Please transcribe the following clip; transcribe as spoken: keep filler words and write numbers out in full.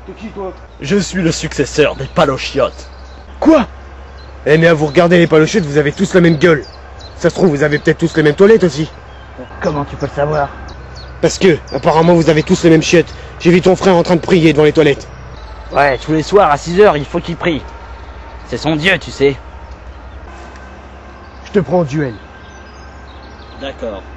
T'es qui toi? Je suis le successeur des Pales-Aux-Chiottes. Quoi? Eh mais à vous regarder les Pales-Aux-Chiottes, vous avez tous la même gueule. Ça se trouve, vous avez peut-être tous les mêmes toilettes aussi. Comment tu peux le savoir? Parce que, apparemment, vous avez tous les mêmes chiottes. J'ai vu ton frère en train de prier devant les toilettes. Ouais, tous les soirs à six heures, il faut qu'il prie. C'est son dieu, tu sais. Je te prends en duel. D'accord.